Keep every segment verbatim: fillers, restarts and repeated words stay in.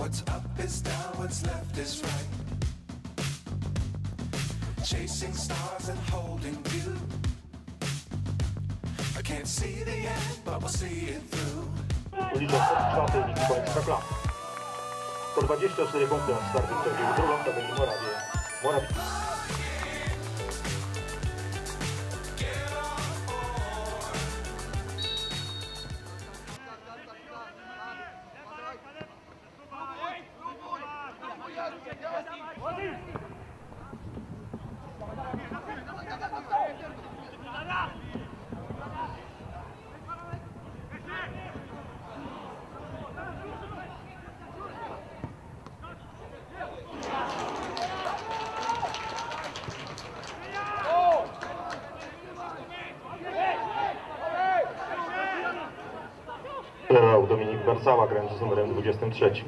What's up is down, what's left is right. Chasing stars and holding you. I can't see the end, but we'll see it through. Liczą od czwartej ligi po Ekstraklasy. Po dwadzieścia cztery punkty na starcie przebiegł drugą tabelę Morawię. Morawiec. Dominik Wersała, grający z numerem dwudziestym trzecim.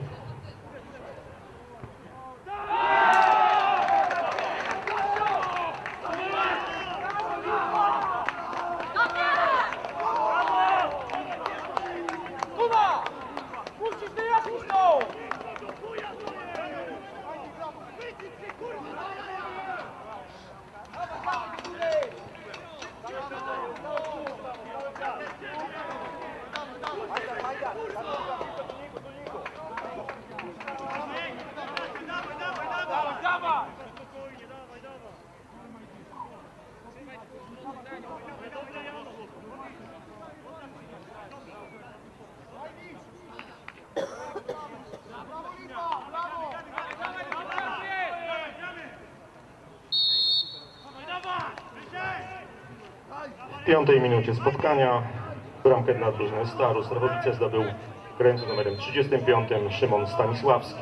W piątej minucie spotkania bramkę dla drużyny Staru Strachowice zdobył grający numerem trzydziestym piątym Szymon Stanisławski.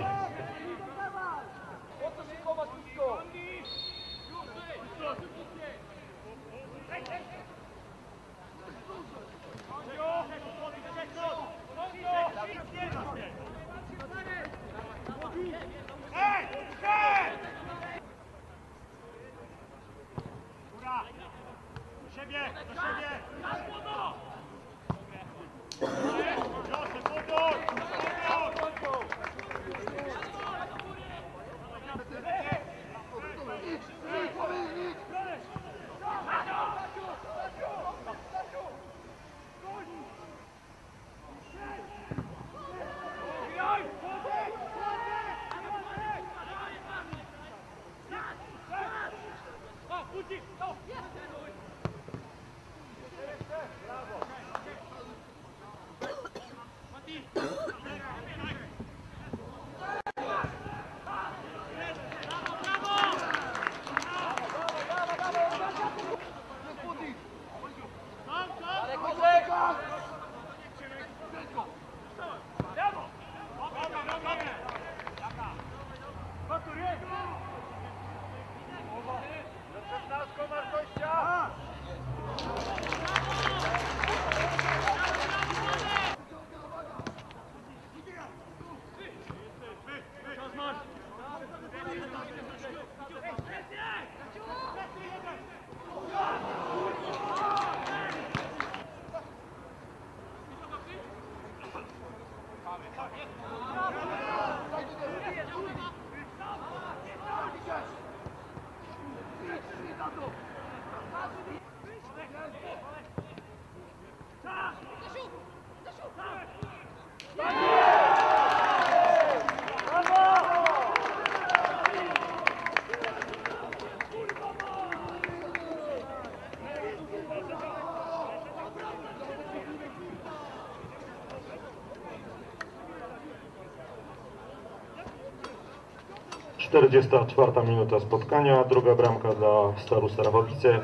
czterdziesta czwarta minuta spotkania, druga bramka dla Staru Strachowice.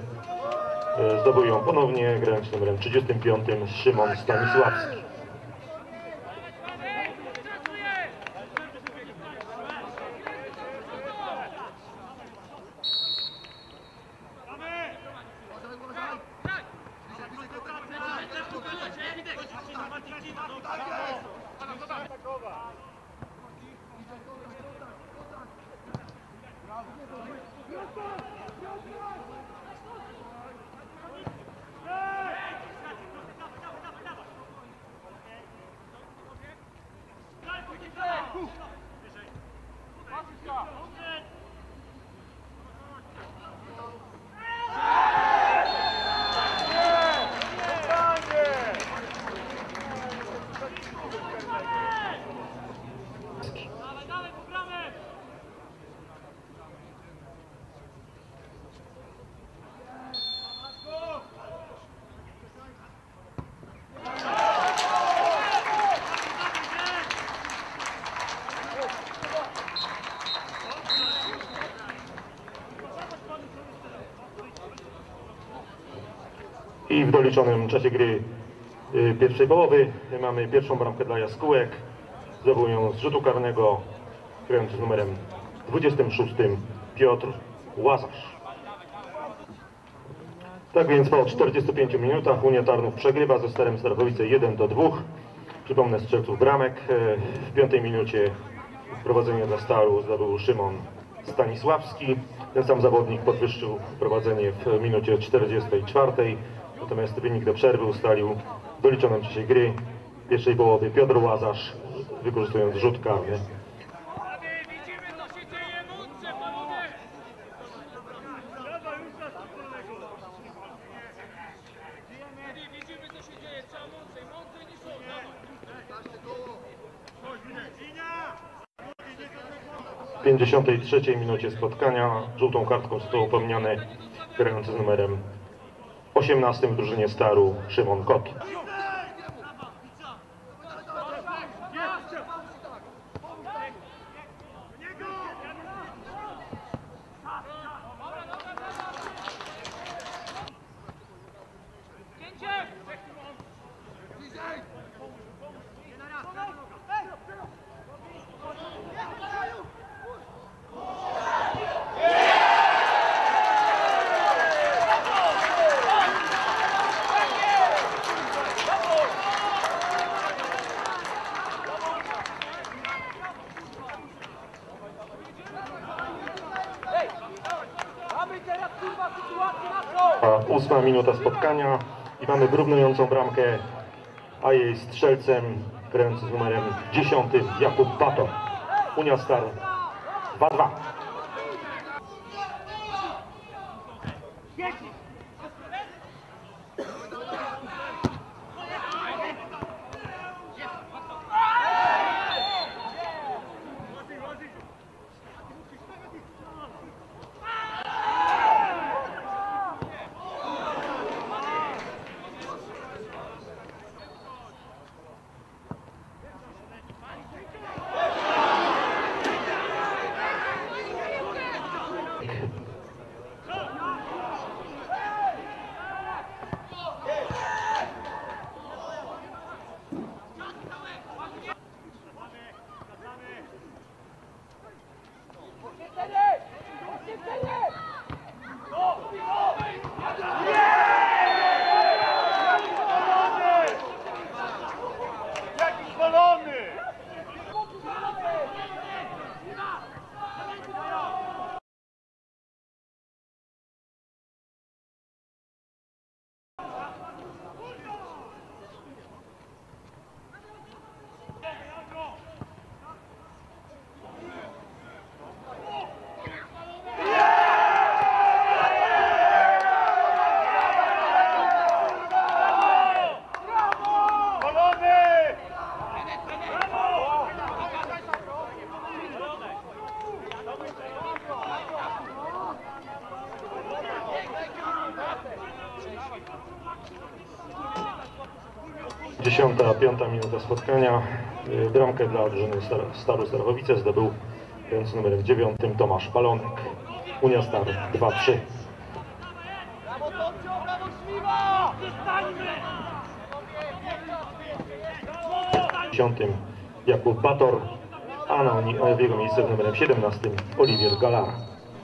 Zdobył ją ponownie grając numerem trzydziestym piątym Szymon Stanisławski. Go! I w doliczonym czasie gry y, pierwszej połowy mamy pierwszą bramkę dla Jaskółek. Zdobył ją z rzutu karnego grający z numerem dwudziestym szóstym Piotr Łazarz. Tak więc po czterdziestu pięciu minutach Unia Tarnów przegrywa ze Starem Starachowice jeden do dwóch. Przypomnę strzelców bramek. W piątej minucie prowadzenie dla Staru zdobył Szymon Stanisławski. Ten sam zawodnik podwyższył prowadzenie w minucie czterdziestej czwartej. Natomiast wynik do przerwy ustalił w doliczonym czasie gry pierwszej połowy Piotr Łazarz, wykorzystując rzut karny. W pięćdziesiątej trzeciej minucie spotkania żółtą kartką został upomniany grający z numerem osiemnastym w drużynie Staru Szymon Kot. Ósma minuta spotkania i mamy wyrównującą bramkę, a jej strzelcem grający z numerem dziesiątym Jakub Bator. Unia Star dwa dwa. Dziesiąta, piąta minuta spotkania. Bramkę dla drużyny Staru Starachowice zdobył grający numerem dziewiątym Tomasz Palonek. Unia Star dwa trzy. Dziesiątym Jakub Bator, a na w jego miejsce z numerem siedemnastym Oliwier Galara.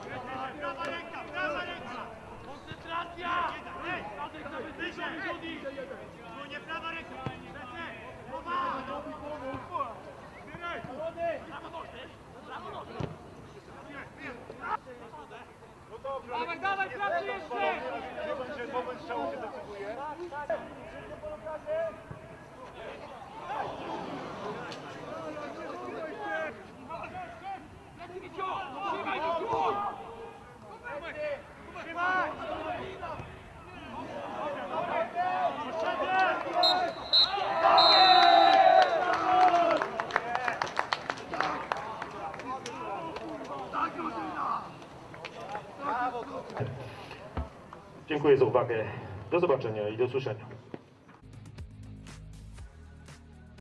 Dawaj, dawaj, pracy jeszcze! Będzie moment strzału się decyduje. Dziękuję za uwagę. Do zobaczenia i do usłyszenia.